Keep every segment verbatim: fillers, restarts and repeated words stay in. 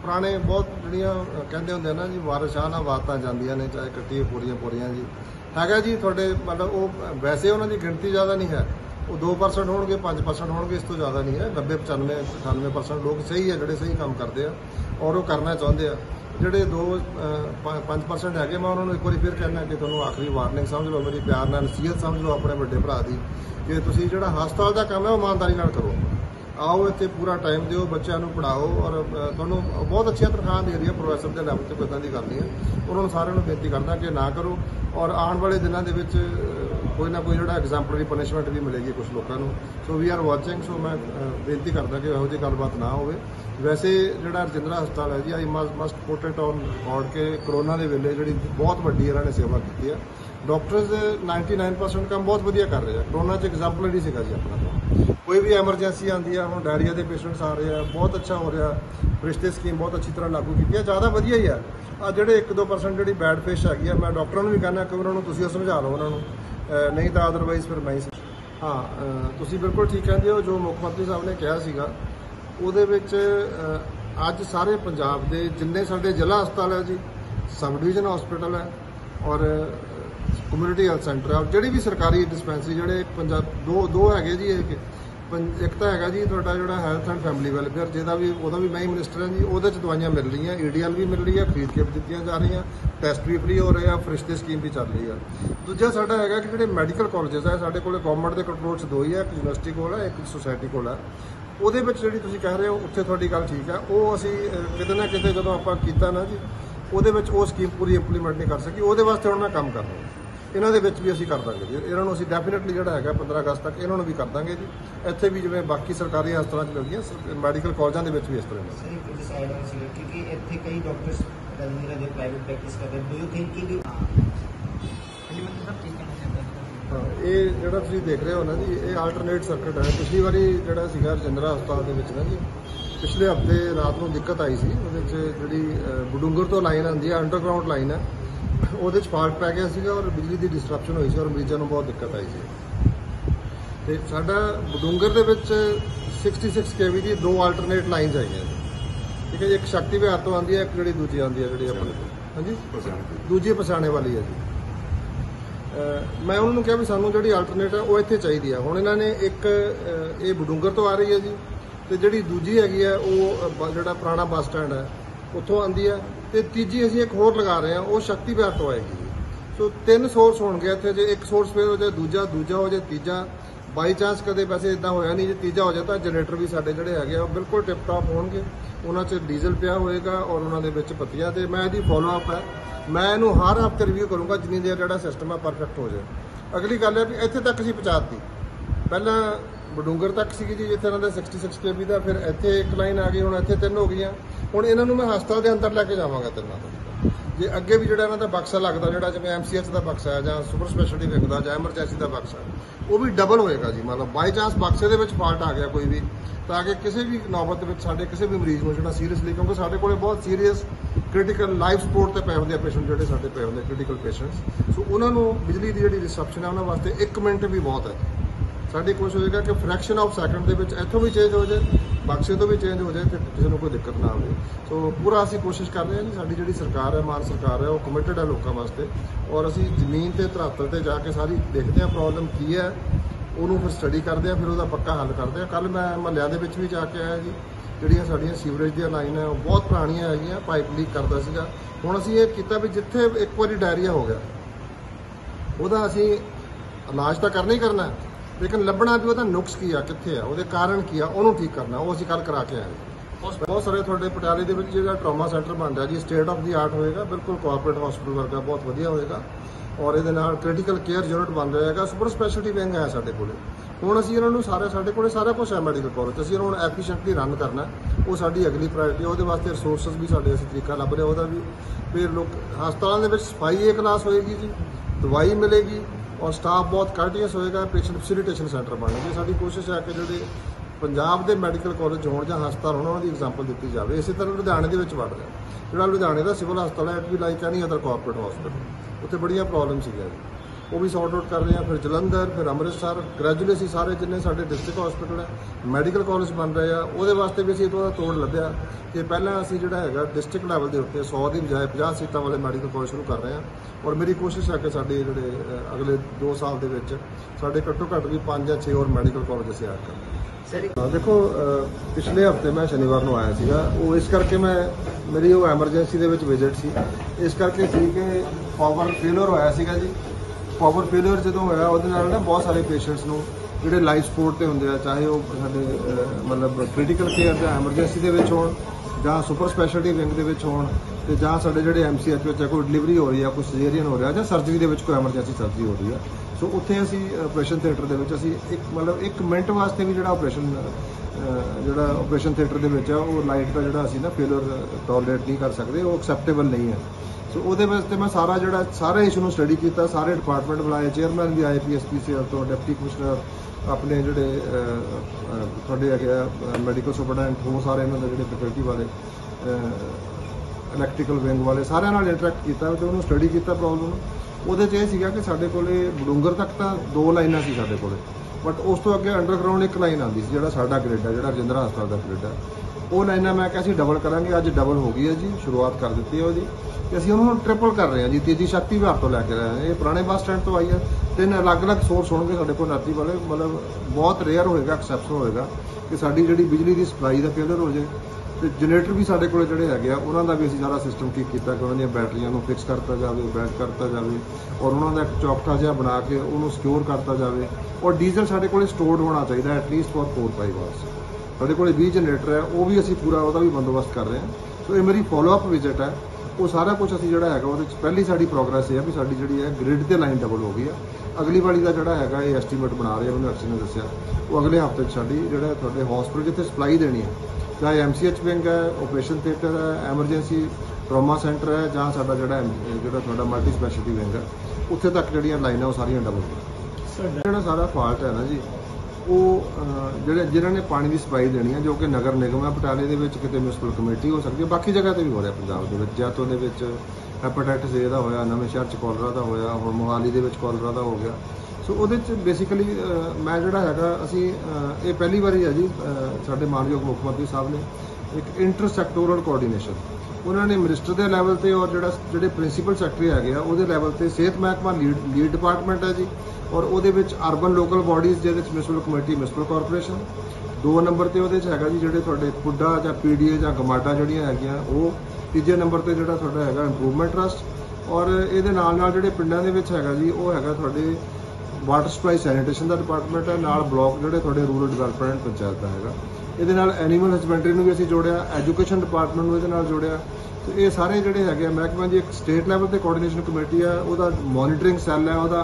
पुराने बहुत ਜਿਹੜੀਆਂ ਕਹਿੰਦੇ ਹੁੰਦੇ ਨਾ ਜੀ ਵਾਰਸ਼ਾਹ ਨਾਲ ਬਾਤਾਂ ਜਾਂਦੀਆਂ ਨੇ ਚਾਹੇ ਕੱਟੀਆਂ ਪੂਰੀਆਂ ਪੂਰੀਆਂ ਜੀ ਹੈਗਾ ਜੀ ਤੁਹਾਡੇ ਮਤਲਬ ਉਹ ਵੈਸੇ ਉਹਨਾਂ ਦੀ ਗਿਣਤੀ ਜ਼ਿਆਦਾ ਨਹੀਂ ਹੈ ਉਹ ਦੋ ਪਰਸੈਂਟ ਹੋਣਗੇ ਪੰਜ ਪਰਸੈਂਟ ਹੋਣਗੇ ਇਸ ਤੋਂ ਜ਼ਿਆਦਾ ਨਹੀਂ ਹੈ ਨੱਬੇ ਪਚਾਨਵੇਂ ਅਠਾਨਵੇਂ ਪਰਸੈਂਟ ਲੋਕ ਸਹੀ ਹੈ ਜਿਹੜੇ ਸਹੀ ਕੰਮ ਕਰਦੇ ਆ ਔਰ ਉਹ ਕਰਨਾ ਚਾਹੁੰਦੇ ਆ ਜਿਹੜੇ ਦੋ ਪੰਜ ਪਰਸੈਂਟ ਹੈਗੇ ਮੈਂ ਉਹਨਾਂ ਨੂੰ ਇੱਕ ਵਾਰੀ ਫਿਰ ਕਹਿਣਾ ਕਿ ਤੁਹਾਨੂੰ ਆਖਰੀ ਵਾਰਨਿੰਗ ਸਮਝ ਲਓ ਮੇਰੀ ਪਿਆਰ ਨਾਲ ਨਸੀਹਤ ਸਮਝ ਲਓ ਆਪਣੇ ਵੱਡੇ ਭਰਾ ਦੀ ਕਿ ਤੁਸੀਂ ਜਿਹੜਾ ਹਸਪਤਾਲ ਦਾ ਕੰਮ ਹੈ ਉਹ ਇਮਾਨਦਾਰੀ ਨਾਲ ਕਰੋ आओ इतने पूरा टाइम दो बच्चों को पढ़ाओ और तुहानू बहुत अच्छी तनख्वाह दे रही है प्रोफैसर के लैवल पर इदा की गल नहीं है उन्होंने सारे बेनती करना कि ना करो और आने वाले दिनों के कोई ना कोई जो एग्जाम्पलरी पनिशमेंट भी मिलेगी कुछ लोगों को so we are watching so मैं बेनती करदा कि यहो जी गलबात ना हो वैसे जो रजिंद्रा हस्पताल है जी I must put it on record के करोना के वेले जी बहुत वड्डी इन्होंने सेवा की है डॉक्टर्स नाइनटी नाइन परसेंट काम बहुत वधिया कर रहे हैं करोना च एग्जाम्पलरी सीगा जी अपना कोई भी एमरजेंसी आती है हम डायरिया के पेशेंट्स आ रहे हैं बहुत अच्छा हो रहा रिश्ते स्कीम बहुत अच्छी तरह लागू की है ज़्यादा वधिया ही है आ जोड़े एक दो परसेंट जी बैड फिश हैगी मैं डॉक्टरों को भी कहना कि उन्होंने तुसीं समझा लो उन्होंने नहीं तो अदरवाइज फिर मैं ही हाँ तुसीं बिल्कुल ठीक कहते हो जो मुख्यमंत्री साहब ने कहा सीगा ਉਹਦੇ ਵਿੱਚ ਅੱਜ ਸਾਰੇ ਪੰਜਾਬ ਦੇ ਜਿੰਨੇ ਸਾਡੇ ਜ਼ਿਲ੍ਹਾ ਹਸਪਤਾਲ ਹੈ ਜੀ ਸਬ ਡਿਵੀਜ਼ਨ ਹਸਪੀਟਲ ਹੈ ਔਰ ਕਮਿਊਨਿਟੀ ਹੈਲਥ ਸੈਂਟਰ ਹੈ ਜਿਹੜੀ ਵੀ ਸਰਕਾਰੀ ਡਿਸਪੈਂਸਰੀ ਜਿਹੜੇ ਪੰਜਾਬ ਦੋ ਦੋ ਹੈਗੇ ਜੀ ਇੱਕ ਤਾਂ ਹੈਗਾ ਜੀ ਤੁਹਾਡਾ ਜਿਹੜਾ ਹੈਲਥ ਐਂਡ ਫੈਮਿਲੀ ਵੈਲਫੇਅਰ ਜਿਹਦਾ ਵੀ ਉਹਦਾ ਵੀ ਮੈਂ ਹੀ ਮਿਨਿਸਟਰ ਹਾਂ ਜੀ ਉਹਦੇ 'ਚ ਦਵਾਈਆਂ ਮਿਲ ਰਹੀਆਂ ਈਡੀਐਲ ਵੀ ਮਿਲ ਰਹੀ ਹੈ ਖਰੀਦ ਕੇ ਦਿੱਤੀਆਂ ਜਾ ਰਹੀਆਂ ਟੈਸਟ ਵੀ ਫ੍ਰੀ ਹੋ ਰਹੇ ਆ ਫਰਿਸ਼ਤੇ ਸਕੀਮ ਵੀ ਚੱਲ ਰਹੀ ਆ ਦੂਜਾ ਸਾਡਾ ਹੈਗਾ ਕਿ ਜਿਹੜੇ ਮੈਡੀਕਲ ਕਾਲਜਸ ਹੈ ਸਾਡੇ ਕੋਲ ਗਵਰਨਮੈਂਟ ਦੇ ਕੰਟਰੋਲ 'ਚ ਦੋ ਹੀ ਹੈ ਇੱਕ ਯੂਨੀਵਰਸਿਟੀ ਕੋਲ ਹੈ ਇੱਕ ਸੋਸਾਇਟੀ ਕੋਲ ਹੈ ਉਹਦੇ ਵਿੱਚ ਜਿਹੜੀ ਤੁਸੀਂ ਕਹਿ ਰਹੇ ਹੋ ਉੱਥੇ ਤੁਹਾਡੀ ਗੱਲ ਠੀਕ ਹੈ ਉਹ ਅਸੀਂ ਕਿਤੇ ਨਾ ਕਿਤੇ ਜਦੋਂ ਆਪਾਂ ਕੀਤਾ ਨਾ ਜੀ ਉਹਦੇ ਵਿੱਚ ਉਹ ਸਕੀਮ ਪੂਰੀ ਇੰਪਲੀਮੈਂਟ ਨਹੀਂ ਕਰ ਸਕੀ ਉਹਦੇ ਵਾਸਤੇ ਹੁਣ ਮੈਂ ਕੰਮ ਕਰ ਰਿਹਾ ਇਹਨਾਂ ਦੇ ਵਿੱਚ ਵੀ ਅਸੀਂ ਕਰ ਦਾਂਗੇ ਜੀ ਇਹਨਾਂ ਨੂੰ ਅਸੀਂ ਡੈਫੀਨਿਟਲੀ ਜਿਹੜਾ ਹੈਗਾ ਪੰਦਰਾਂ ਅਗਸਤ ਤੱਕ ਇਹਨਾਂ ਨੂੰ ਵੀ ਕਰ ਦਾਂਗੇ ਜੀ ਇੱਥੇ ਵੀ ਜਿਵੇਂ ਬਾਕੀ ਸਰਕਾਰੀ ਹਸਪਤਾਲਾਂ 'ਚ ਲੱਗੀਆਂ ਮੈਡੀਕਲ ਕਾਲਜਾਂ ਦੇ ਵਿੱਚ ਵੀ ਇਸ ਤਰ੍ਹਾਂ ਕਿਉਂਕਿ ਇੱਥੇ ਕਈ ਡਾਕਟਰਸ ਰਜਿੰਦਰਾ ਦੇ ਪ੍ਰਾਈਵੇਟ ਪ੍ਰੈਕਟਿਸ ਕਰਦੇ ਡੂ ਯੂ ਥਿੰਕ ਕਿ ਹਾਂ ਇਹ ਜਿਹੜਾ ਤੁਸੀਂ ਦੇਖ ਰਹੇ ਹੋ ਨਾ ਜੀ ਇਹ ਆਲਟਰਨੇਟ ਸਰਕਟ ਹੈ ਪਿਛਲੀ ਵਾਰੀ ਜਿਹੜਾ ਸੀਗਾ ਰਜਿੰਦਰਾ ਹਸਪਤਾਲ ਦੇ ਵਿੱਚ ਨਾ ਜੀ ਪਿਛਲੇ ਹਫ਼ਤੇ ਰਾਤ ਨੂੰ ਦਿੱਕਤ ਆਈ ਸੀ ਉਹਦੇ 'ਚ ਜਿਹੜੀ ਬਡੂੰਗਰ ਤੋਂ ਲਾਈਨ ਆਉਂਦੀ ਹੈ ਅੰਡਰਗਰਾਊਂਡ ਲਾਈਨ ਹੈ ਉਹਦੇ 'ਚ ਫਾਲਟ ਪੈ ਗਿਆ ਸੀਗਾ ਔਰ ਬਿਜਲੀ ਦੀ ਡਿਸਟਰਪਸ਼ਨ ਹੋਈ ਸੀ ਔਰ ਮਰੀਜ਼ਾਂ ਨੂੰ ਬਹੁਤ ਦਿੱਕਤ ਆਈ ਸੀ ਤੇ ਸਾਡਾ ਬਡੂੰਗਰ ਦੇ ਵਿੱਚ ਸਿਕਸਟੀ ਸਿਕਸ ਕੇਵੀ ਦੀ ਦੋ ਆਲਟਰਨੇਟ ਲਾਈਨਸ ਆਈਆਂ ਠੀਕ ਹੈ ਜੀ ਇੱਕ ਸ਼ਕਤੀ ਵਿਹਾਰ ਤੋਂ ਆਉਂਦੀ ਹੈ ਇੱਕ ਜਿਹੜੀ ਦੂਜੀ ਆਉਂਦੀ ਹੈ ਜਿਹੜੀ ਆਪਣੇ ਹਾਂਜੀ ਦੂਜੀ ਪਛਾਣੇ ਵਾਲੀ ਹੈ ਜੀ ਮੈਂ ਉਹਨਾਂ ਨੂੰ ਕਿਹਾ ਵੀ ਸਾਨੂੰ ਜਿਹੜੀ ਆਲਟਰਨੇਟ ਹੈ ਉਹ ਇੱਥੇ ਚਾਹੀਦੀ ਹੈ ਹੁਣ ਇਹਨਾਂ ਨੇ ਇੱਕ ਇਹ ਬਡੂੰਗਰ ਤੋਂ ਆ ਰਹੀ ਹੈ ਜੀ ਤੇ ਜਿਹੜੀ ਦੂਜੀ ਹੈਗੀ ਹੈ ਉਹ ਜਿਹੜਾ ਪੁਰਾਣਾ ਬੱਸ ਸਟੈਂਡ ਹੈ ਉੱਥੋਂ ਆਉਂਦੀ ਹੈ ਤੇ ਤੀਜੀ ਅਸੀਂ ਇੱਕ ਹੋਰ ਲਗਾ ਰਹੇ ਹਾਂ ਉਹ ਸ਼ਕਤੀ ਵਿਹਾਰ ਤੋਂ ਆਏਗੀ ਸੋ ਤਿੰਨ ਸੋਰਸ ਹੋਣਗੇ ਇੱਥੇ ਜੇ ਇੱਕ ਸੋਰਸ ਫੇਲ ਹੋ ਜਾਏ ਦੂਜਾ ਦੂਜਾ ਹੋ ਜਾਏ ਤੀਜਾ ਬਾਈ ਚਾਂਸ ਕਦੇ ਵੈਸੇ ਇਦਾਂ ਹੋਇਆ ਨਹੀਂ ਜੇ ਤੀਜਾ ਹੋ ਜਾਏ ਤਾਂ ਜਨਰੇਟਰ ਵੀ ਸਾਡੇ ਜਿਹੜੇ ਹੈਗੇ ਆ ਉਹ ਬਿਲਕੁਲ ਟਿਪ ਟਾਪ ਹੋਣਗੇ ਉਹਨਾਂ 'ਚ ਡੀਜ਼ਲ ਪਿਆ ਹੋਏਗਾ ਔਰ ਉਹਨਾਂ ਦੇ ਵਿੱਚ ਪੱਤੀਆਂ ਤੇ ਮੈਂ ਇਹਦੀ ਫੋਲੋ ਅਪ ਹੈ ਮੈਂ ਇਹਨੂੰ ਹਰ ਹਫ਼ਤੇ ਰਿਵਿਊ ਕਰੂੰਗਾ ਜਿੰਨੀ ਦੇਰ ਜਿਹੜਾ ਸਿਸਟਮ ਹੈ ਪਰਫੈਕਟ ਹੋ ਜਾਏ ਅਗਲੀ ਗੱਲ ਹੈ ਵੀ ਇੱਥੇ ਤੱਕ ਅਸੀਂ ਪਹੁੰਚਾਤੀ ਪਹਿਲਾਂ ਬਡੂੰਗਰ ਤੱਕ ਸੀਗੀ ਜੀ ਜਿੱਥੇ ਇਹਨਾਂ ਦਾ ਸਿਕਸਟੀ ਸਿਕਸ ਕੇ ਬੀ ਦਾ ਫਿਰ ਇੱਥੇ ਇੱਕ ਲਾਈਨ ਆ ਗਈ ਹੁਣ ਇੱਥੇ ਤਿੰਨ ਹੋ ਗਈਆਂ ਹੁਣ ਇਹਨਾਂ ਨੂੰ ਮੈਂ ਹਸਪਤਾਲ ਦੇ ਅੰਦਰ ਲੈ ਕੇ ਜਾਵਾਂਗਾ ਤਿੰਨਾਂ ਤੋਂ ਜੇ ਅੱਗੇ ਵੀ ਜਿਹੜਾ ਇਹਨਾਂ ਦਾ ਬਕਸਾ ਲੱਗਦਾ ਜਿਹੜਾ ਜਿਵੇਂ ਐਮ ਸੀ ਐਚ ਦਾ ਬਕਸਾ ਹੈ ਜਾਂ ਸੁਪਰ ਸਪੈਸ਼ਲਿਟੀ ਵਿੰਗ ਦਾ ਜਾਂ ਐਮਰਜੈਂਸੀ ਦਾ ਬਕਸਾ ਉਹ ਵੀ ਡਬਲ ਹੋਏਗਾ ਜੀ ਮਤਲਬ ਬਾਈ ਚਾਂਸ ਬਕਸੇ ਦੇ ਵਿੱਚ ਫਾਲਟ ਆ ਗਿਆ ਕੋਈ ਵੀ ਤਾਂ ਕਿ ਕਿਸੇ ਵੀ ਨੌਬਤ ਦੇ ਵਿੱਚ ਸਾਡੇ ਕਿਸੇ ਵੀ ਮਰੀਜ਼ ਨੂੰ ਜਿਹੜਾ ਸੀਰੀਅਸਲੀ ਕਿਉਂਕਿ ਸਾਡੇ ਕੋਲੇ ਬਹੁਤ ਸੀਰੀਅਸ ਕ੍ਰਿਟੀਕਲ ਲਾਈਫ ਸਪੋਰਟ ਤੇ ਪਏ ਹੁੰਦੇ ਆ ਪੇਸ਼ੈਂਟ ਜਿਹੜੇ ਸਾਡੇ ਪਏ ਹੁੰਦੇ ਕ੍ਰਿਟੀਕਲ ਪੇਸ਼ੈਂਟਸ ਸੋ ਉਹਨਾਂ ਨੂੰ ਬਿਜਲੀ ਦੀ ਜਿਹੜੀ ਡਿਸਰਪਸ਼ਨ ਹੈ ਉਹਨਾਂ ਵਾਸਤੇ ਇੱਕ ਮਿੰਟ ਵੀ ਬਹੁਤ ਹੈ ਸਾਡੀ ਕੋਸ਼ਿਸ਼ ਹੋਏਗਾ ਕਿ ਫ੍ਰੈਕਸ਼ਨ ਆਫ ਸੈਕਿੰਡ ਦੇ ਵਿੱਚ ਇੱਥੋਂ ਵੀ ਚੇਂਜ ਹੋ ਜਾਏ ਬਕਸੇ ਤੋਂ ਵੀ ਚੇਂਜ ਹੋ ਜਾਏ ਤੇ ਕਿਸੇ ਨੂੰ ਕੋਈ ਦਿੱਕਤ ਨਾ ਆਵੇ ਸੋ ਪੂਰਾ ਅਸੀਂ ਕੋਸ਼ਿਸ਼ ਕਰ ਰਹੇ ਹਾਂ ਜੀ ਸਾਡੀ ਜਿਹੜੀ ਸਰਕਾਰ ਹੈ ਮਾਨ ਸਰਕਾਰ ਹੈ ਉਹ ਕਮਿਟਡ ਹੈ ਲੋਕਾਂ ਵਾਸਤੇ ਔਰ ਅਸੀਂ ਜ਼ਮੀਨ ਤੇ ਧਰਾਤਲ ਤੇ ਜਾ ਕੇ ਸਾਰੀ ਦੇਖਦੇ ਹਾਂ ਪ੍ਰੋਬਲਮ ਕੀ ਹੈ ਉਹਨੂੰ ਫਿਰ ਸਟੱਡੀ ਕਰਦੇ ਹਾਂ ਫਿਰ ਉਹਦਾ ਪੱਕਾ ਹੱਲ ਕਰਦੇ ਹਾਂ ਕੱਲ੍ਹ ਮੈਂ ਮਹੱਲਿਆਂ ਦੇ ਵਿੱਚ ਵੀ ਜਾ ਕੇ ਆਇਆ ਜੀ ਜਿਹੜੀਆਂ ਸਾਡੀਆਂ ਸੀਵਰੇਜ ਦੀਆਂ ਲਾਈਨਾਂ ਉਹ ਬਹੁਤ ਪੁਰਾਣੀਆਂ ਹੈਗੀਆਂ ਪਾਈਪ ਲੀਕ ਕਰਦਾ ਸੀਗਾ ਹੁਣ ਅਸੀਂ ਇਹ ਕੀਤਾ ਵੀ ਜਿੱਥੇ ਇੱਕ ਵਾਰੀ ਡਾਇਰੀਆ ਹੋ ਗਿਆ ਉਹਦਾ ਅਸੀਂ ਇਲਾਜ ਤਾਂ ਕਰਨਾ ਹੀ ਕਰਨਾ ਲੇਕਿਨ ਲੱਭਣਾ ਵੀ ਉਹਦਾ ਨੁਕਸ ਕੀ ਆ ਕਿੱਥੇ ਆ ਉਹਦੇ ਕਾਰਨ ਕੀ ਆ ਉਹਨੂੰ ਠੀਕ ਕਰਨਾ ਉਹ ਅਸੀਂ ਕੱਲ੍ਹ ਕਰਾ ਕੇ ਆਏ ਬਹੁਤ ਸਾਰੇ ਤੁਹਾਡੇ ਪਟਿਆਲੇ ਦੇ ਵਿੱਚ ਜਿਹੜਾ ਟਰਾਮਾ ਸੈਂਟਰ ਬਣ ਰਿਹਾ ਜੀ ਸਟੇਟ ਆਫ ਦੀ ਆਰਟ ਹੋਏਗਾ ਬਿਲਕੁਲ ਕਾਰਪੋਰੇਟ ਹਸਪੀਟਲ ਵਰਗਾ ਬਹੁਤ ਵਧੀਆ ਹੋਏਗਾ ਔਰ ਇਹਦੇ ਨਾਲ ਕ੍ਰਿਟੀਕਲ ਕੇਅਰ ਯੂਨਿਟ ਬਣ ਰਿਹਾ ਹੈਗਾ ਸੁਪਰ ਸਪੈਸ਼ਲਿਟੀ ਵਿੰਗ ਹੈ ਸਾਡੇ ਕੋਲ ਹੁਣ ਅਸੀਂ ਇਹਨਾਂ ਨੂੰ ਸਾਰੇ ਸਾਡੇ ਕੋਲ ਸਾਰਾ ਕੁਝ ਹੈ ਮੈਡੀਕਲ ਕਾਲਜ ਅਸੀਂ ਇਹਨਾਂ ਨੂੰ ਐਫੀਸ਼ੀਐਂਟਲੀ ਰਨ ਕਰਨਾ ਉਹ ਸਾਡੀ ਅਗਲੀ ਪ੍ਰਾਇੋਰਟੀ ਉਹਦੇ ਵਾਸਤੇ ਰਿਸੋਰਸਿਸ ਵੀ ਸਾਡੇ ਅਸੀਂ ਤਰੀਕਾ ਲੱਭ ਰਹੇ ਉਹਦਾ ਵੀ ਫਿਰ ਲੋਕ ਹਸਪਤਾਲਾਂ ਦੇ ਵਿੱਚ ਸਫਾਈ ਇੱਕ ਕਲਾਸ ਹੋਏਗੀ ਜੀ ਦਵਾਈ ਮਿਲੇਗੀ ਔਰ ਸਟਾਫ ਬਹੁਤ ਕਰਟੀਅਸ ਹੋਏਗਾ ਪੇਸ਼ੈਂਟ ਫੈਸਿਲਿਟੇਸ਼ਨ ਸੈਂਟਰ ਬਣਨਗੇ ਸਾਡੀ ਕੋਸ਼ਿਸ਼ ਹੈ ਕਿ ਜਿਹੜੇ ਪੰਜਾਬ ਦੇ ਮੈਡੀਕਲ ਕਾਲਜ ਹੋਣ ਜਾਂ ਹਸਪਤਾਲ ਹੋਣ ਉਹਨਾਂ ਦੀ ਐਗਜ਼ਾਮਪਲ ਦਿੱਤੀ ਜਾਵੇ ਇਸੇ ਤਰ੍ਹਾਂ ਲੁਧਿਆਣੇ ਦੇ ਵਿੱਚ ਵੜ ਰਿਹਾ ਜਿਹੜਾ ਲੁਧਿਆਣੇ ਦਾ ਸਿਵਲ ਹਸਪਤਾਲ ਹੈ ਇਟ ਵੀ like any other corporate hospital ਉੱਥੇ ਬੜੀਆਂ ਪ੍ਰੋਬਲਮ ਸੀਗੀਆਂ ਉਹ ਵੀ ਸੌਰਟ ਆਊਟ ਕਰ ਰਹੇ ਹਾਂ। ਫਿਰ ਜਲੰਧਰ, ਫਿਰ ਅੰਮ੍ਰਿਤਸਰ, ਗ੍ਰੈਜੂਅਲੀ ਅਸੀਂ ਸਾਰੇ ਜਿੰਨੇ ਸਾਡੇ ਡਿਸਟ੍ਰਿਕਟ ਹਸਪੀਟਲ ਹੈ, ਮੈਡੀਕਲ ਕਾਲਜ ਬਣ ਰਹੇ ਆ, ਉਹਦੇ ਵਾਸਤੇ ਵੀ ਅਸੀਂ ਇਹ ਤੋਂ ਤੋੜ ਲੱਭਿਆ ਕਿ ਪਹਿਲਾਂ ਅਸੀਂ ਜਿਹੜਾ ਹੈਗਾ ਡਿਸਟ੍ਰਿਕਟ ਲੈਵਲ ਦੇ ਉੱਤੇ ਸੌ ਦੀ ਬਜਾਏ ਪੰਜਾਹ ਸੀਟਾਂ ਵਾਲੇ ਮੈਡੀਕਲ ਕਾਲਜ ਸ਼ੁਰੂ ਕਰ ਰਹੇ ਹਾਂ। ਔਰ ਮੇਰੀ ਕੋਸ਼ਿਸ਼ ਹੈ ਕਿ ਸਾਡੇ ਜਿਹੜੇ ਅ, ਅਗਲੇ ਦੋ ਸਾਲ ਦੇ ਵਿੱਚ ਸਾਡੇ ਘੱਟੋ ਘੱਟ ਵੀ ਪੰਜ ਜਾਂ ਛੇ ਹੋਰ ਮੈਡੀਕਲ ਕਾਲਜ ਅਸੀਂ ਐਡ ਕਰਾਂਗੇ। ਸਰ ਦੇਖੋ, ਪਿਛਲੇ ਹਫਤੇ ਮੈਂ ਸ਼ਨੀਵਾਰ ਨੂੰ ਆਇਆ ਸੀਗਾ, ਉਹ ਇਸ ਕਰਕੇ ਮੈਂ ਮੇਰੀ ਉਹ ਐਮਰਜੈਂਸੀ ਦੇ ਵਿੱਚ ਵਿਜ਼ਿਟ ਸੀ, ਇਸ ਕਰਕੇ ਸੀ ਕਿ ਪਾਵਰ ਫੇਲਰ ਹੋਇਆ ਸੀਗਾ ਜੀ। ਪਾਵਰ ਫੇਲਰ ਜਦੋਂ ਹੋਇਆ ਉਹਦੇ ਨਾਲ ਨਾ ਬਹੁਤ ਸਾਰੇ ਪੇਸ਼ੈਂਟਸ ਨੂੰ ਜਿਹੜੇ ਲਾਈਫ ਸਪੋਰਟ ਤੇ ਹੁੰਦੇ ਆ, ਚਾਹੇ ਉਹ ਸਾਡੇ ਮਤਲਬ ਕ੍ਰਿਟੀਕਲ ਕੇਅਰ ਜਾਂ ਐਮਰਜੈਂਸੀ ਦੇ ਵਿੱਚ ਹੋਣ ਜਾਂ ਸੁਪਰ ਸਪੈਸ਼ਲਿਟੀ ਵਿੰਗ ਦੇ ਵਿੱਚ ਹੋਣ, ਤੇ ਜਾਂ ਸਾਡੇ ਜਿਹੜੇ ਐਮਸੀਐਚ ਵਿੱਚ ਕੋਈ ਡਿਲੀਵਰੀ ਹੋ ਰਹੀ ਆ, ਕੋਈ ਸਰਜਰੀਅਨ ਹੋ ਰਿਹਾ ਜਾਂ ਸਰਜਰੀ ਦੇ ਵਿੱਚ ਕੋਈ ਐਮਰਜੈਂਸੀ ਸਰਜਰੀ ਹੋ ਰਹੀ ਆ। ਸੋ ਉੱਥੇ ਅਸੀਂ ਆਪਰੇਸ਼ਨ ਥੀਏਟਰ ਦੇ ਵਿੱਚ ਅਸੀਂ ਇੱਕ ਮਤਲਬ ਇੱਕ ਮਿੰਟ ਵਾਸਤੇ ਵੀ ਜਿਹੜਾ ਆਪਰੇਸ਼ਨ ਜਿਹੜਾ ਆਪਰੇਸ਼ਨ ਥੀਏਟਰ ਦੇ ਵਿੱਚ ਆ ਉਹ ਲਾਈਟ ਦਾ ਜਿਹੜਾ ਅਸੀਂ ਨਾ ਫੇਲਰ ਟੋਲਰੇਟ ਨਹੀਂ ਕਰ ਸਕਦੇ, ਉਹ ਐਕਸੈਪਟੇਬਲ ਨਹੀਂ ਹੈ। ਸੋ ਉਹਦੇ ਵਾਸਤੇ ਮੈਂ ਸਾਰਾ ਜਿਹੜਾ ਸਾਰੇ ਇਸ਼ੂ ਨੂੰ ਸਟੱਡੀ ਕੀਤਾ, ਸਾਰੇ ਡਿਪਾਰਟਮੈਂਟ ਬੁਲਾਏ, ਚੇਅਰਮੈਨ ਵੀ ਆਏ, ਪੀਐਸਪੀਸੀਐਲ ਤੋਂ, ਡਿਪਟੀ ਕਮਿਸ਼ਨਰ, ਆਪਣੇ ਜਿਹੜੇ ਤੁਹਾਡੇ ਹੈਗੇ ਆ ਮੈਡੀਕਲ ਸੁਪਰਡੈਂਟ, ਉਹ ਸਾਰੇ ਇਹਨਾਂ ਦੇ ਜਿਹੜੇ ਫੈਕਲਟੀ ਵਾਲੇ, ਇਲੈਕਟ੍ਰੀਕਲ ਵਿੰਗ ਵਾਲੇ, ਸਾਰਿਆਂ ਨਾਲ ਇੰਟਰੈਕਟ ਕੀਤਾ ਤੇ ਉਹਨੂੰ ਸਟੱਡੀ ਕੀਤਾ ਪ੍ਰੋਬਲਮ ਨੂੰ। ਉਹਦੇ 'ਚ ਇਹ ਸੀਗਾ ਕਿ ਸਾਡੇ ਕੋਲੇ ਬਡੂੰਗਰ ਤੱਕ ਤਾਂ ਦੋ ਲਾਈਨਾਂ ਸੀ ਸਾਡੇ ਕੋਲੇ, ਬਟ ਉਸ ਤੋਂ ਅੱਗੇ ਅੰਡਰਗਰਾਊਂਡ ਇੱਕ ਲਾਈਨ ਆਉਂਦੀ ਸੀ, ਜਿਹੜਾ ਸਾਡਾ ਗ੍ਰਿਡ ਹੈ, ਜਿਹੜਾ ਰਜਿੰਦਰਾ ਹਸਪਤਾਲ ਦਾ ਗ੍ਰਿਡ ਹੈ। ਉਹ ਲਾਈਨਾਂ ਮੈਂ ਕਿਹਾ ਸੀ ਡਬਲ ਕਰਾਂਗੇ, ਅੱਜ ਡਬਲ ਹੋ ਗਈ ਹੈ ਜੀ, ਸ਼ੁਰੂਆਤ ਕਰ ਦਿੱਤੀ ਹੈ ਉਹਦੀ, ਤੇ ਅਸੀਂ ਉਹਨੂੰ ਟ੍ਰਿਪਲ ਕਰ ਰਹੇ ਹਾਂ ਜੀ। ਤੀਜੀ ਸ਼ਕਤੀ ਵਿਹਾਰ ਤੋਂ ਲੈ ਕੇ ਰਹੇ ਹਾਂ, ਇਹ ਪੁਰਾਣੇ ਬੱਸ ਸਟੈਂਡ ਤੋਂ ਆਈ ਹੈ। ਤਿੰਨ ਅਲੱਗ-ਅਲੱਗ ਸੋਰਸ ਹੋਣਗੇ ਸਾਡੇ ਕੋਲ ਐਨਰਜੀ ਵਾਲੇ, ਮਤਲਬ ਬਹੁਤ ਰੇਅਰ ਹੋਏਗਾ, ਐਕਸੈਪਸ਼ਨ ਹੋਏਗਾ ਕਿ ਸਾਡੀ ਜਿਹੜੀ ਬਿਜਲੀ ਦੀ ਸਪਲਾਈ ਦਾ ਫੇਲਰ ਹੋ ਜਾਏ। ਤੇ ਜਨਰੇਟਰ ਵੀ ਸਾਡੇ ਕੋਲ ਜਿਹੜੇ ਹੈਗੇ ਆ, ਉਹਨਾਂ ਦਾ ਵੀ ਅਸੀਂ ਸਾਰਾ ਸਿਸਟਮ ਠੀਕ ਕੀਤਾ ਕਿ ਉਹਨਾਂ ਦੀਆਂ ਬੈਟਰੀਆਂ ਨੂੰ ਫਿਕਸ ਕਰਤਾ ਜਾਵੇ, ਬੈਕ ਕਰਤਾ ਜਾਵੇ, ਔਰ ਉਹਨਾਂ ਦਾ ਇੱਕ ਚੌਕਠਾ ਜਿਹਾ ਬਣਾ ਕੇ ਉਹਨੂੰ ਸਿਕਿਉਰ ਕਰਤਾ ਜਾਵੇ। ਔਰ ਡੀਜ਼ਲ ਸਾਡੇ ਕੋਲ ਸਟੋਰਡ ਹੋਣਾ ਚਾਹੀਦਾ at least for four five hours. ਸਾਡੇ ਕੋਲ ਵੀਹ ਜਨਰੇਟਰ ਹੈ, ਉਹ ਵੀ ਅਸੀਂ ਪੂਰਾ ਉਹਦਾ ਵੀ ਬੰਦੋਬਸਤ ਕਰ ਰਹੇ ਹਾਂ। ਸੋ ਇਹ ਮੇਰੀ ਫੋਲੋਅਪ ਵਿਜ਼ਿਟ ਹੈ, ਉਹ ਸਾਰਾ ਕੁਝ ਅਸੀਂ ਜਿਹੜਾ ਹੈਗਾ ਉਹਦੇ 'ਚ ਪਹਿਲੀ ਸਾਡੀ ਪ੍ਰੋਗਰੈਸ ਇਹ ਹੈ ਵੀ ਸਾਡੀ ਜਿਹੜੀ ਹੈ ਗ੍ਰਿਡ ਤੇ ਲਾਈਨ ਡਬਲ ਹੋ ਗਈ ਹੈ। ਅਗਲੀ ਵਾਲੀ ਦਾ ਜਿਹੜਾ ਹੈਗਾ ਇਹ ਐਸਟੀਮੇਟ ਬਣਾ ਰਹੇ ਉਹਨੇ ਅਕਸਰ ਨੇ ਦੱਸਿਆ, ਉਹ ਅਗਲੇ ਹਫ਼ਤੇ 'ਚ ਸਾਡੀ ਜਿਹੜਾ ਤੁਹਾਡੇ ਹਸਪੀਟਲ ਜਿੱਥੇ ਸਪਲਾਈ ਦੇਣੀ ਹੈ, ਚਾਹੇ ਐਮਸੀਐਚ ਵਿੰਗ ਹੈ, ਆਪਰੇਸ਼ਨ ਥੀਏਟਰ ਹੈ, ਐਮਰਜੈਂਸੀ ਟਰਾਮਾ ਸੈਂਟਰ ਹੈ, ਜਾਂ ਸਾਡਾ ਜਿਹੜਾ ਜਿਹੜਾ ਤੁਹਾਡਾ ਮਲਟੀ ਸਪੈਸ਼ਲਿਟੀ ਵਿੰਗ ਹੈ, ਉੱਥੇ ਤੱਕ ਜਿਹੜੀਆਂ ਲਾਈਨਾਂ ਉਹ ਸਾਰੀਆਂ ਡਬਲ ਹੋ ਗਈਆਂ। ਜਿਹੜਾ ਸਾਰਾ ਫਾਲਟ ਹੈ ਨਾ ਜੀ, ਉਹ ਜਿਹੜੇ ਜਿਨ੍ਹਾਂ ਨੇ ਪਾਣੀ ਦੀ ਸਪਲਾਈ ਦੇਣੀ ਹੈ, ਜੋ ਕਿ ਨਗਰ ਨਿਗਮ ਹੈ ਬਟਾਲੇ ਦੇ ਵਿੱਚ, ਕਿਤੇ ਮਿਊਨਿਸਪਲ ਕਮੇਟੀ ਹੋ ਸਕਦੀ ਹੈ, ਬਾਕੀ ਜਗ੍ਹਾ ਤੇ ਵੀ ਹੋ ਰਿਹਾ ਪੰਜਾਬ ਦੇ ਵਿੱਚ। ਜੈਤੋ ਦੇ ਵਿੱਚ ਹੈਪੇਟਾਈਟਸ ਏ ਦਾ ਹੋਇਆ, ਨਵੇਂ ਸ਼ਹਿਰ 'ਚ ਕੋਲਰਾ ਦਾ ਹੋਇਆ, ਹੁਣ ਮੋਹਾਲੀ ਦੇ ਵਿੱਚ ਕੋਲਰਾ ਦਾ ਹੋ ਗਿਆ। ਸੋ ਉਹਦੇ 'ਚ ਬੇਸਿਕਲੀ ਮੈਂ ਜਿਹੜਾ ਹੈਗਾ ਅਸੀਂ ਇਹ ਪਹਿਲੀ ਵਾਰੀ ਹੈ ਜੀ, ਸਾਡੇ ਮਾਨਯੋਗ ਮੁੱਖ ਮੰਤਰੀ ਸਾਹਿਬ ਨੇ ਇੱਕ ਇੰਟਰ ਸੈਕਟੋਰਲ ਕੋਆਰਡੀਨੇਸ਼ਨ ਉਹਨਾਂ ਨੇ ਮਿਨਿਸਟਰ ਦੇ ਲੈਵਲ ਤੇ, ਔਰ ਜਿਹੜਾ ਜਿਹੜੇ ਪ੍ਰਿੰਸੀਪਲ ਸੈਕਟਰੀ ਹੈਗੇ ਆ ਉਹਦੇ ਲੈਵਲ ਤੇ ਸਿਹਤ ਮਹਿਕਮਾ ਲੀਡ ਲੀਡ ਡਿਪਾਰਟਮੈਂਟ ਹੈ ਜੀ, ਔਰ ਉਹਦੇ ਵਿੱਚ ਅਰਬਨ ਲੋਕਲ ਬਾਡੀਜ਼ ਜਿਹਦੇ ਵਿੱਚ ਮਿਊਨਿਸਪਲ ਕਮੇਟੀ, ਮਿਊਨਿਸਪਲ ਕਾਰਪੋਰੇਸ਼ਨ, ਦੋ ਨੰਬਰ ਤੇ ਉਹਦੇ 'ਚ ਹੈਗਾ ਜੀ ਜਿਹੜੇ ਤੁਹਾਡੇ ਪੁੱਡਾ ਜਾਂ ਪੀਡੀਏ ਜਾਂ ਗਮਾਡਾ ਜਿਹੜੀਆਂ ਹੈਗੀਆਂ ਉਹ, ਤੀਜੇ ਨੰਬਰ ਤੇ ਜਿਹੜਾ ਤੁਹਾਡਾ ਹੈਗਾ ਇੰਪਰੂਵਮੈਂਟ ਟਰਸਟ, ਔਰ ਇਹਦੇ ਨਾਲ ਨਾਲ ਜਿਹੜੇ ਪਿੰਡਾਂ ਦੇ ਵਿੱਚ ਹੈਗਾ ਜੀ ਉਹ ਹੈਗਾ ਤੁਹਾਡੇ ਵਾਟਰ ਸਪਲਾਈ ਸੈਨੀਟੇਸ਼ਨ ਦਾ ਡਿਪਾਰਟਮੈਂਟ ਹੈ, ਨਾਲ ਬਲਾਕ ਜਿਹੜੇ ਤੁਹਾਡੇ ਰੂਰਲ ਡਿਵੈਲਪਮੈਂਟ ਪੰਚਾਇਤ ਦਾ ਹੈਗਾ। ਇਹਦੇ ਨਾਲ ਐਨੀਮਲ ਹਸਬੈਂਡਰੀ ਨੂੰ ਵੀ ਅਸੀਂ ਜੋੜਿਆ, ਐਜੂਕੇਸ਼ਨ ਡਿਪਾਰਟਮੈਂਟ ਨੂੰ ਇਹਦੇ ਨਾਲ ਜੋੜਿਆ। ਤੇ ਇਹ ਸਾਰੇ ਜਿਹੜੇ ਹੈਗੇ ਆ ਮਹਿਕਮੇ ਦੀ ਇੱਕ ਸਟੇਟ ਲੈਵਲ ਤੇ ਕੋਆਰਡੀਨੇਸ਼ਨ ਕਮੇਟੀ ਆ, ਉਹਦਾ ਮੋਨੀਟਰਿੰਗ ਸੈੱਲ ਹੈ ਉਹਦਾ।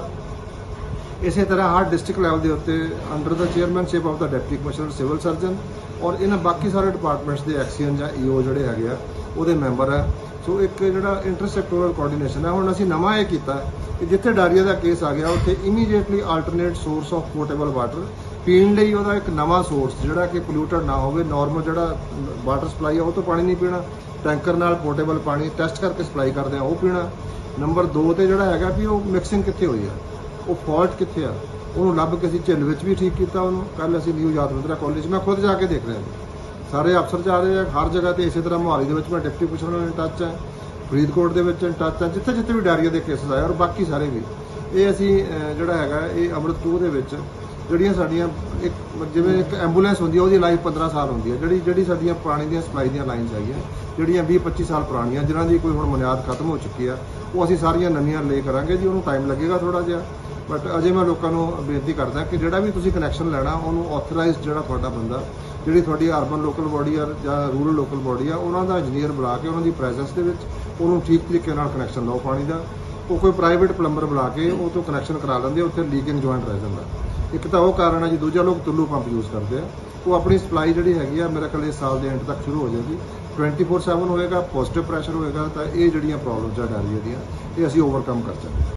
ਇਸੇ ਤਰ੍ਹਾਂ ਹਰ ਡਿਸਟ੍ਰਿਕਟ ਲੈਵਲ ਦੇ ਉੱਤੇ ਅੰਡਰ ਦਾ ਚੇਅਰਮੈਨਸ਼ਿਪ ਆਫ ਦਾ ਡਿਪਟੀ ਕਮਿਸ਼ਨਰ ਸਿਵਲ ਸਰਜਨ, ਔਰ ਇਹਨਾਂ ਬਾਕੀ ਸਾਰੇ ਡਿਪਾਰਟਮੈਂਟਸ ਦੇ ਐਕਸੀਅਨ ਜਾਂ ਈਓ ਜਿਹੜੇ ਹੈਗੇ ਆ ਉਹਦੇ ਮੈਂਬਰ ਹੈ। ਸੋ ਇੱਕ ਜਿਹੜਾ ਇੰਟਰ ਸੈਕਟੋਰਲ ਕੋਆਰਡੀਨੇਸ਼ਨ ਹੈ। ਹੁਣ ਅਸੀਂ ਨਵਾਂ ਇਹ ਕੀਤਾ ਕਿ ਜਿੱਥੇ ਡਾਇਰੀਆ ਦਾ ਕੇਸ ਆ ਗਿਆ ਉੱਥੇ immediately alternate source of portable water ਪੀਣ ਲਈ, ਉਹਦਾ ਇੱਕ ਨਵਾਂ ਸੋਰਸ ਜਿਹੜਾ ਕਿ ਪੋਲਿਊਟਡ ਨਾ ਹੋਵੇ, ਨਾਰਮਲ ਜਿਹੜਾ ਵਾਟਰ ਸਪਲਾਈ ਆ ਉਹ ਤੋਂ ਪਾਣੀ ਨਹੀਂ ਪੀਣਾ, ਟੈਂਕਰ ਨਾਲ ਪੋਰਟੇਬਲ ਪਾਣੀ ਟੈਸਟ ਕਰਕੇ ਸਪਲਾਈ ਕਰਦੇ ਆ ਉਹ ਪੀਣਾ। ਨੰਬਰ ਦੋ ਤੇ ਜਿਹੜਾ ਹੈਗਾ ਵੀ ਉਹ ਮਿਕਸਿੰਗ ਕਿੱਥੇ ਹੋਈ ਆ, ਉਹ ਫਾਲਟ ਕਿੱਥੇ ਆ, ਉਹਨੂੰ ਲੱਭ ਕੇ ਅਸੀਂ ਝਿੱਲ ਵਿੱਚ ਵੀ ਠੀਕ ਕੀਤਾ ਉਹਨੂੰ। ਕੱਲ ਅਸੀਂ ਨਿਊ ਯਾਦਵਿੰਦਰਾ ਕਾਲਜ ਮੈਂ ਖੁਦ ਜਾ ਕੇ ਦੇਖ ਰਿਹਾ, ਸਾਰੇ ਅਫਸਰ ਜਾ ਰਹੇ ਆ ਹਰ ਜਗ੍ਹਾ ਤੇ। ਇਸੇ ਤਰ੍ਹਾਂ ਮੋਹਾਲੀ ਦੇ ਵਿੱਚ ਮੈਂ ਡਿਪਟੀ ਕਮਿਸ਼ਨਰ ਨਾਲ ਟੱਚ ਹੈ, ਫਰੀਦਕੋਟ ਦੇ ਵਿੱਚ ਟੱਚ ਹੈ, ਜਿੱਥੇ ਜਿੱਥੇ ਵੀ ਡਾਇਰੀਆ ਦੇ ਕੇਸਿਸ ਆਏ, ਔਰ ਬਾਕੀ ਸਾਰੇ ਵੀ। ਇਹ ਅਸੀਂ ਜਿਹੜਾ ਹੈਗਾ ਇਹ ਅੰਮ੍ਰਿਤ ਟੂ ਦੇ ਵਿੱਚ ਜਿਹੜੀਆਂ ਸਾਡੀਆਂ ਇੱਕ ਜਿਵੇਂ ਇੱਕ ਐਂਬੂਲੈਂਸ ਹੁੰਦੀ ਹੈ ਉਹਦੀ ਲਾਈਫ ਪੰਦਰਾਂ ਸਾਲ ਹੁੰਦੀ ਹੈ, ਜਿਹੜੀ ਜਿਹੜੀ ਸਾਡੀਆਂ ਪਾਣੀ ਦੀਆਂ ਸਪਲਾਈ ਦੀਆਂ ਲਾਈਨਸ ਹੈਗੀਆਂ ਜਿਹੜੀਆਂ ਵੀਹ ਪੱਚੀ ਸਾਲ ਪੁਰਾਣੀਆਂ, ਜਿਨ੍ਹਾਂ ਦੀ ਕੋਈ ਹੁਣ ਬੁਨਿਆਦ ਖਤਮ ਹੋ ਚੁੱਕੀ ਆ, ਉਹ ਅਸੀਂ ਸਾਰੀਆਂ ਨਵੀਆਂ ਲੈ ਕਰਾਂਗੇ ਜੀ। ਉਹਨੂੰ ਟਾਈਮ ਲੱਗੇਗਾ ਥੋੜਾ ਜਿਹਾ, ਬਟ ਅਜੇ ਮੈਂ ਲੋਕਾਂ ਨੂੰ ਬੇਨਤੀ ਕਰਦਾ ਕਿ ਜਿਹੜਾ ਵੀ ਤੁਸੀਂ ਕਨੈਕਸ਼ਨ ਲੈਣਾ ਉਹਨੂੰ ਆਥੋਰਾਈਜ਼ਡ ਜਿਹੜਾ ਤੁਹਾਡਾ ਬੰਦਾ, ਜਿਹੜੀ ਤੁਹਾਡੀ ਅਰਬਨ ਲੋਕਲ ਬਾਡੀ ਆ ਜਾਂ ਰੂਰਲ ਲੋਕਲ ਬਾਡੀ ਆ, ਉਹਨਾਂ ਦਾ ਇੰਜੀਨੀਅਰ ਬੁਲਾ ਕੇ ਉਹਨਾਂ ਦੀ ਪ੍ਰੈਜ਼ੈਂਸ ਦੇ ਵਿੱਚ ਉਹਨੂੰ ਠੀਕ ਤਰੀਕੇ ਨਾਲ ਕਨੈਕਸ਼ਨ ਲਓ ਪਾਣੀ ਦਾ। ਉਹ ਕੋਈ ਪ੍ਰਾਈਵੇਟ ਪਲੰਬਰ ਬੁਲਾ ਕੇ ਉਹ ਤੋਂ ਕਨੈਕਸ਼ਨ ਕਰਾ ਲੈਂਦੇ, ਉੱਥੇ ਲੀਕਿੰਗ ਜੁਆਇੰਟ ਰਹਿ ਜਾਂਦਾ। ਇੱਕ ਤਾਂ ਉਹ ਕਾਰਨ ਹੈ ਜੀ, ਦੂਜਾ ਲੋਕ ਤੁੱਲੂ ਪੰਪ ਯੂਜ਼ ਕਰਦੇ ਆ। ਉਹ ਆਪਣੀ ਸਪਲਾਈ ਜਿਹੜੀ ਹੈਗੀ ਆ ਮੇਰੇ ਕੋਲ ਇਸ ਸਾਲ ਦੇ ਐਂਡ ਤੱਕ ਸ਼ੁਰੂ ਹੋ ਜਾਏਗੀ, ਟਵੈਂਟੀ ਫੋਰ ਸੈਵਨ ਹੋਏਗਾ, ਪੋਜ਼ਿਟਿਵ ਪ੍ਰੈਸ਼ਰ ਹੋਏਗਾ, ਤਾਂ ਇਹ ਜਿਹੜੀਆਂ ਪ੍ਰੋਬਲਮਸ ਆ ਡਾਇਰੀਆ ਦੀਆਂ ਇਹ ਅਸੀਂ ਓਵਰਕਮ ਕਰ ਸਕਦੇ ਹਾਂ।